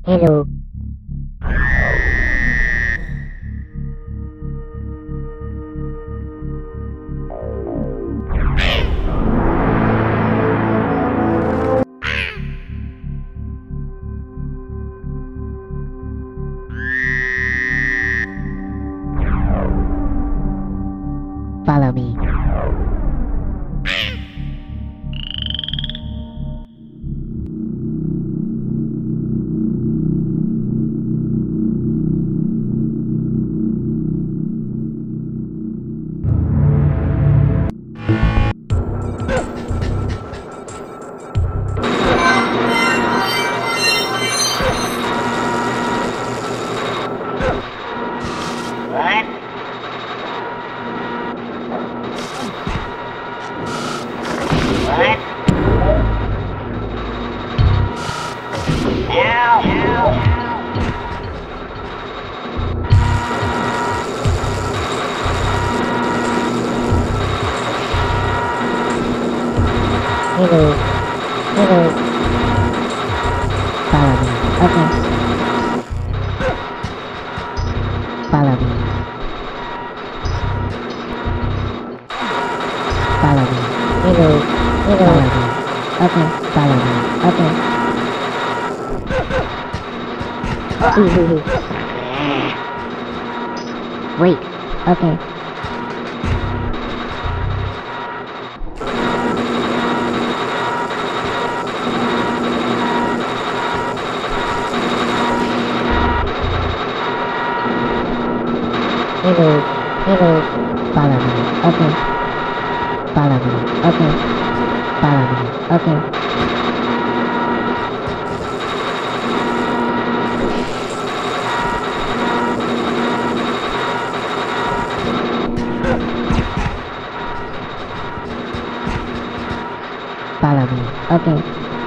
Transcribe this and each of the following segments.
Hello. Follow me. Hello. Hello. Follow me. Okay. Follow me. Follow me. Hello. Hello. Follow me. Okay. Follow me. Okay. Wait. Okay. Hello. Hello. Follow me. Okay. Follow me. Okay. Follow me. Okay. Follow me. Okay.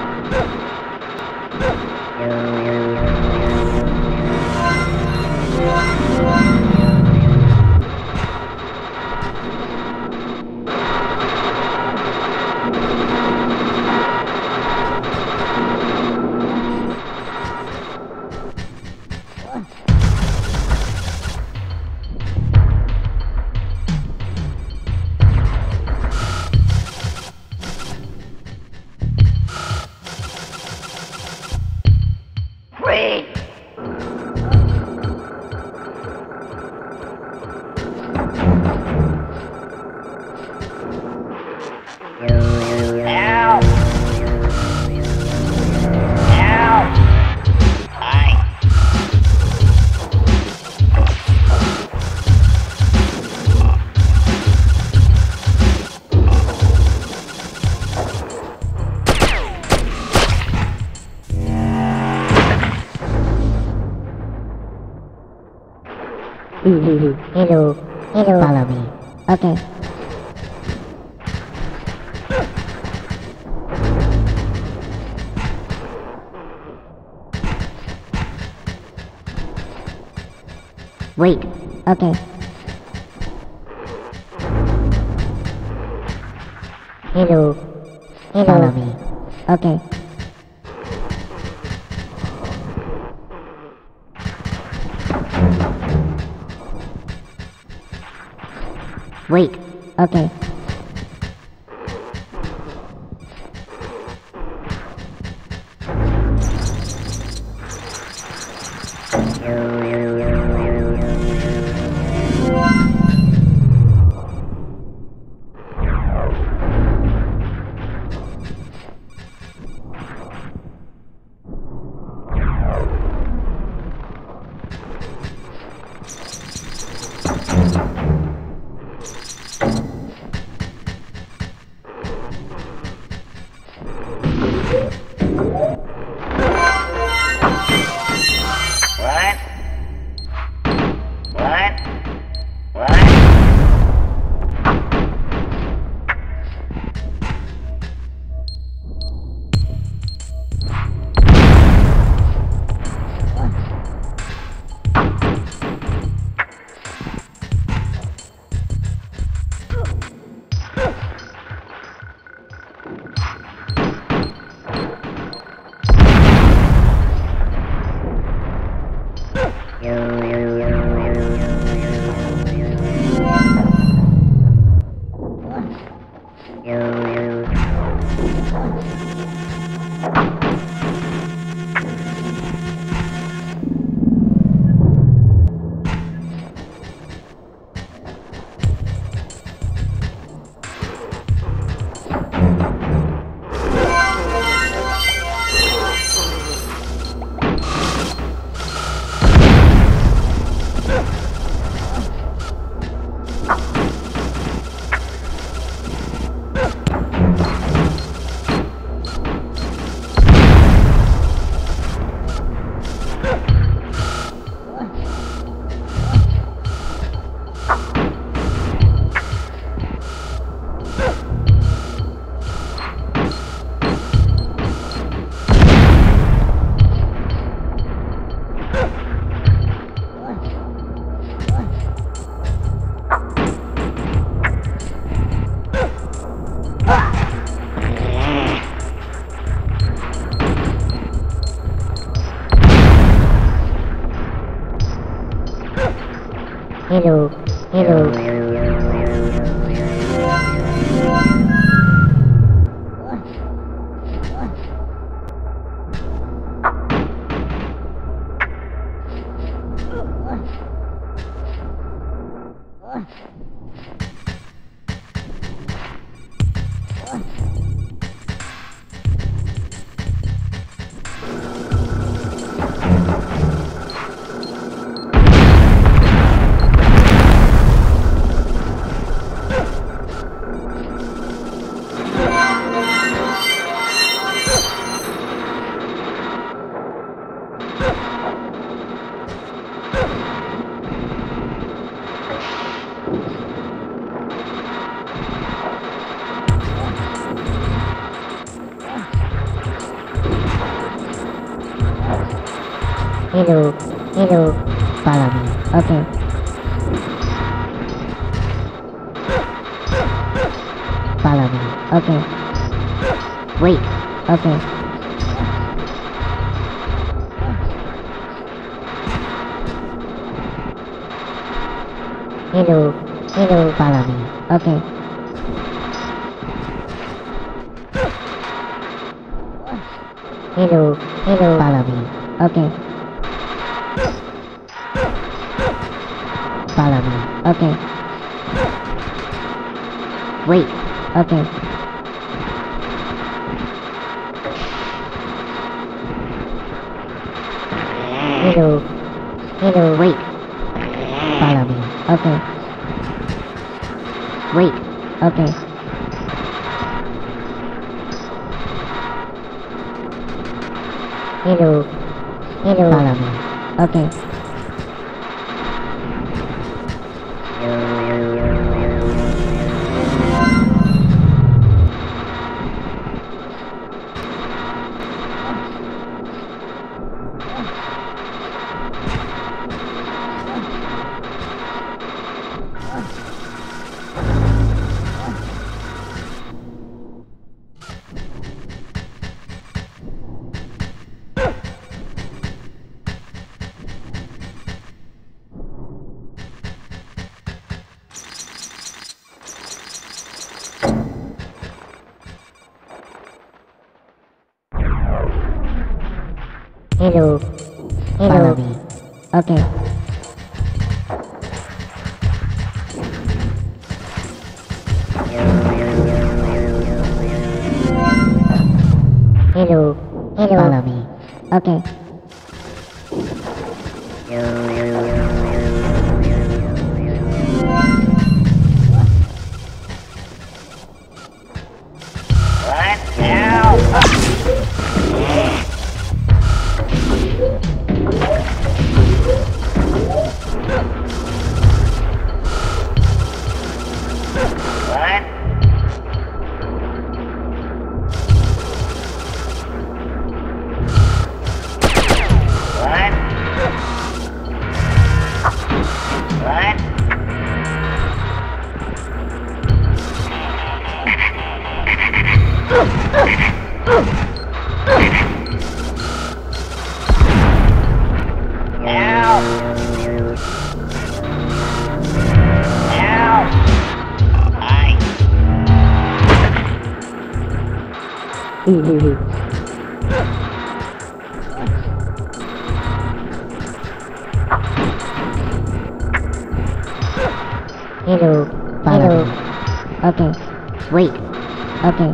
Hello. Hello. Follow me. Okay. Wait. Okay. Hello. Hello. Follow me. Okay. Wait. Okay. Hello, hello. Hello, hello. Follow me. Okay. Follow me. Okay. Wait. Okay. Hello, hello. Follow me. Okay. Hello, hello. Follow me. Okay. Follow me. Okay. Wait. Okay. Hello. Hello. Wait. Follow me. Okay. Wait. Okay. Hello. Hello. Follow me. Okay. Hello. Hello. Follow me. Okay. Hello. Hello. Follow me. Okay. What now? Hello. Follow me. Okay. Wait. Okay.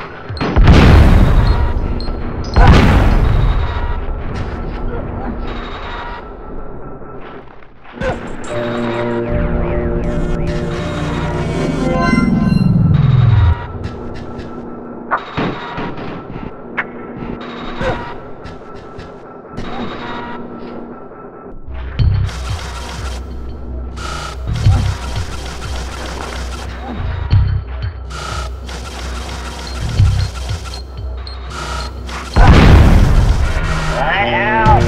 Help!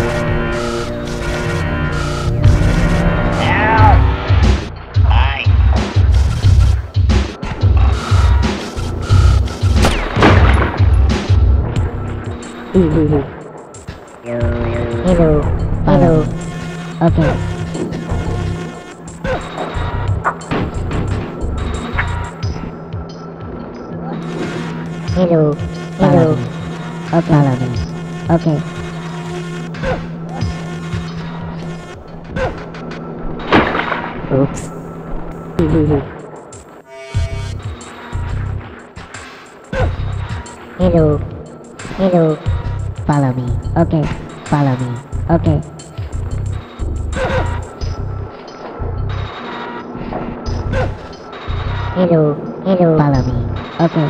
Help! Hi. Hello. Hello. Okay. Hello. Hello. Okay. Follow me. Okay. Oops. Hello. Hello. Follow me. Okay. Follow me. Okay. Hello. Hello. Follow me. Okay.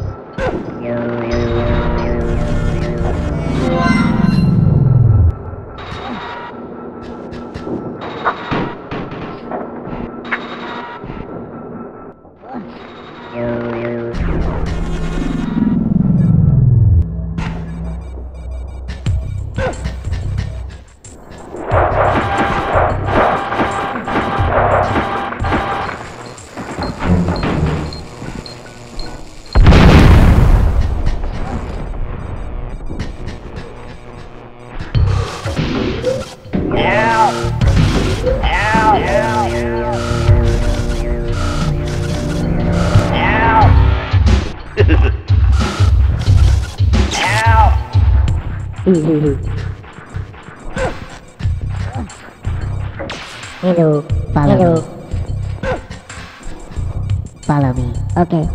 Help! Help! Help! Help! Help! Hello. Follow me. Follow me. Okay.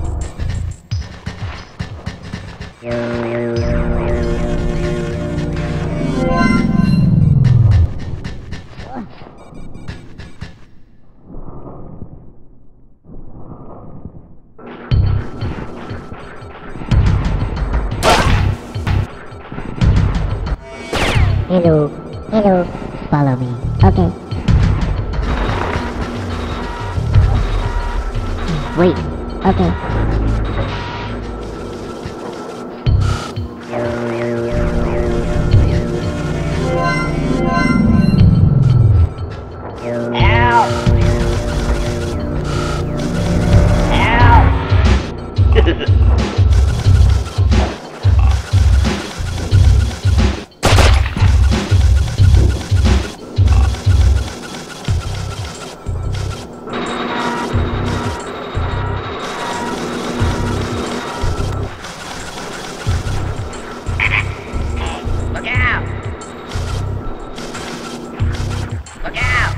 Hello. Hello. Follow me. Okay. Wait. Okay. Help! Help! Look out! Look out!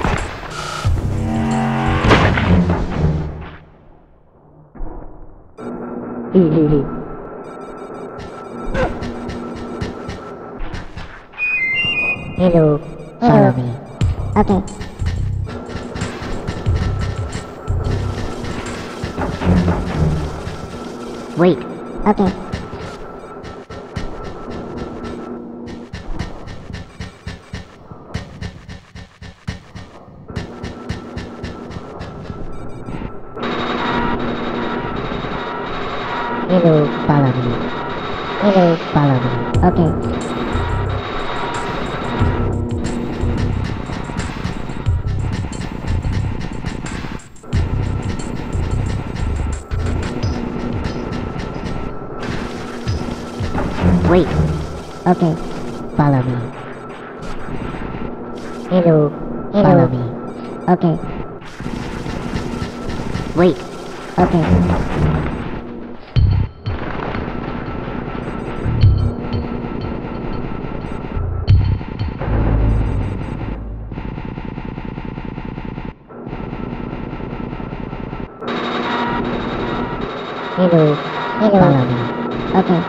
Hello. Follow me. Okay. Wait. Okay. Hello. Follow me. Hello. Follow me. Okay. Wait. Okay. Follow me. Hello. Hello. Follow me. Okay. Wait. Okay. Hello. Hello. Follow me. Okay.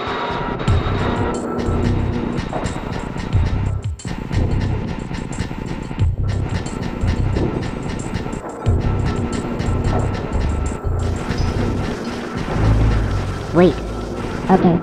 Wait. Okay.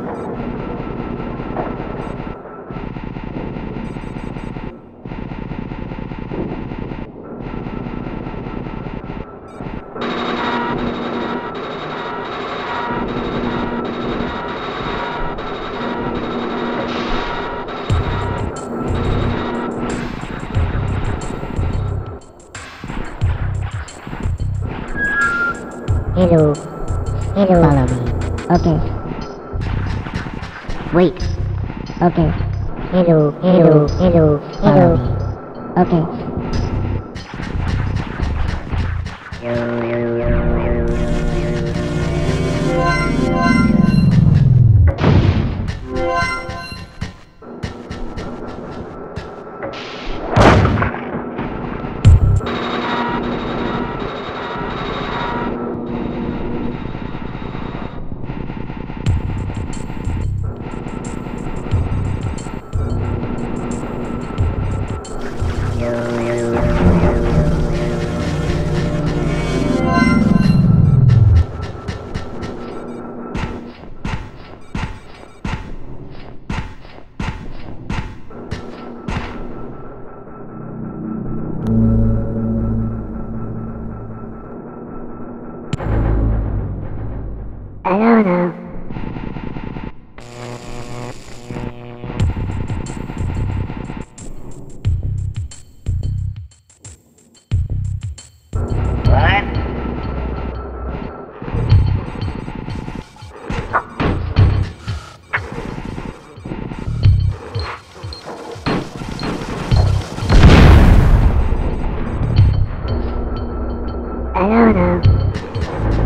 Hello. Hello. Follow me. Okay. Wait. Okay. Hello. Hello. Hello. Follow Hello. me. Okay. I don't know. I don't know.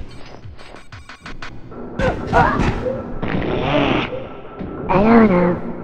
I don't know.